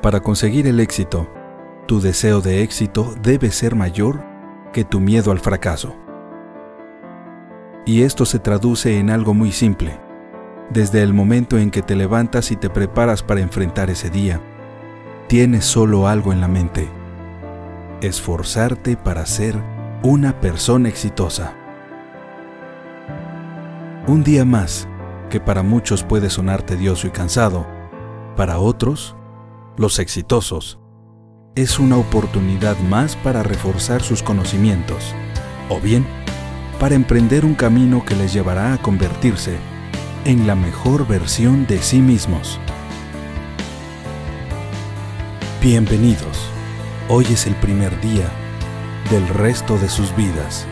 Para conseguir el éxito, tu deseo de éxito debe ser mayor que tu miedo al fracaso. Y esto se traduce en algo muy simple. Desde el momento en que te levantas y te preparas para enfrentar ese día, tienes solo algo en la mente: esforzarte para ser una persona exitosa. Un día más, que para muchos puede sonar tedioso y cansado, para otros, los exitosos, es una oportunidad más para reforzar sus conocimientos, o bien, para emprender un camino que les llevará a convertirse en la mejor versión de sí mismos. Bienvenidos. Hoy es el primer día del resto de sus vidas.